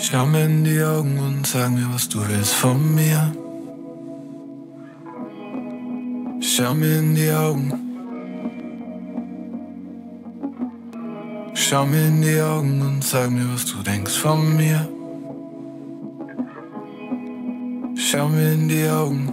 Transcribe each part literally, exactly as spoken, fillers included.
Schau mir in die Augen und sag mir, was du willst von mir. Schau mir in die Augen. Schau mir in die Augen und sag mir, was du denkst von mir. Schau mir in die Augen.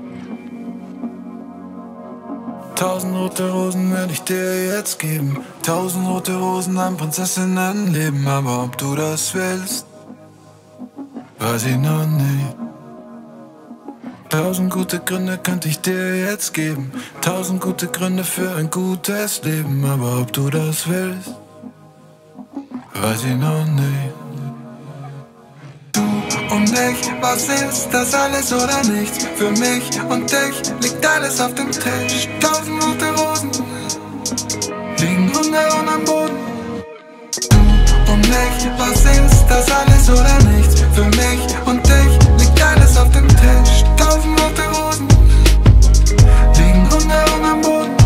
Tausend rote Rosen werde ich dir jetzt geben. Tausend rote Rosen, ein Prinzessinnenleben. Aber ob du das willst, weiß ich noch nicht. Tausend gute Gründe könnte ich dir jetzt geben. Tausend gute Gründe für ein gutes Leben. Aber ob du das willst, weiß ich noch nicht. Du und ich, was ist das alles oder nichts? Für mich und dich liegt alles auf dem Tisch. Tausend rote Rosen liegen rundherum am Boden. Du und ich, was ist das alles oder nichts? Für mich und dich liegt alles auf dem Tisch. Tausend rote Rosen liegen rundherum am Boden.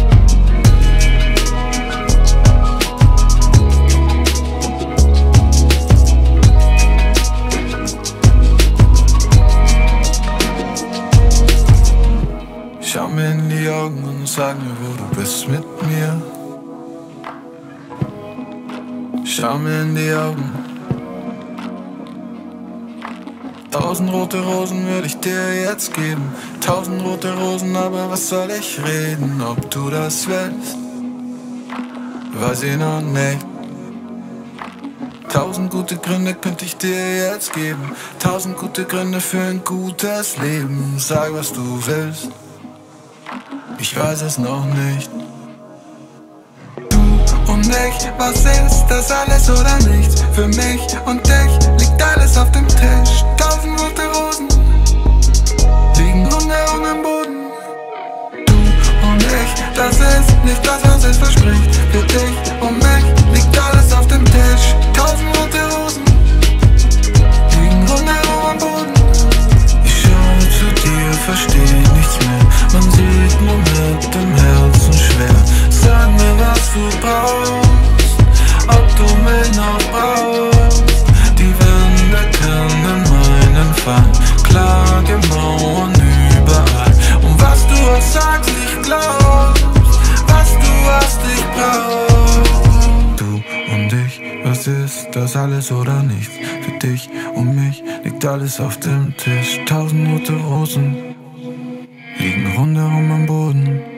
Schau mir in die Augen und sag mir, wo du bist mit mir. Schau mir in die Augen. Tausend rote Rosen würde ich dir jetzt geben. Tausend rote Rosen, aber was soll ich reden? Ob du das willst, weiß ich noch nicht. Tausend gute Gründe könnte ich dir jetzt geben. Tausend gute Gründe für ein gutes Leben. Sag, was du willst, ich weiß es noch nicht. Du und ich, was ist das alles oder nichts? Für mich und dich liegt alles auf dem Tisch. Tausend rote Rosen liegen rundherum am Boden. Du und ich, das ist nicht das, was es verspricht. Für dich und mich liegt alles auf dem Tisch. Tausend rote Rosen liegen rundherum am Boden. Ich schaue zu dir, verstehe nichts mehr. Man sieht nur mit dem Herzen schwer. Sag mir, was du brauchst, ob du mich noch brauchst. Die Wände können meinen Fall, klare Mauern überall. Und was du auch sagst, ich glaub's, was du hast, ich brauch. Du und ich, was ist das alles oder nichts? Für dich und mich liegt alles auf dem Tisch. Tausend rote Rosen liegen rundherum am Boden.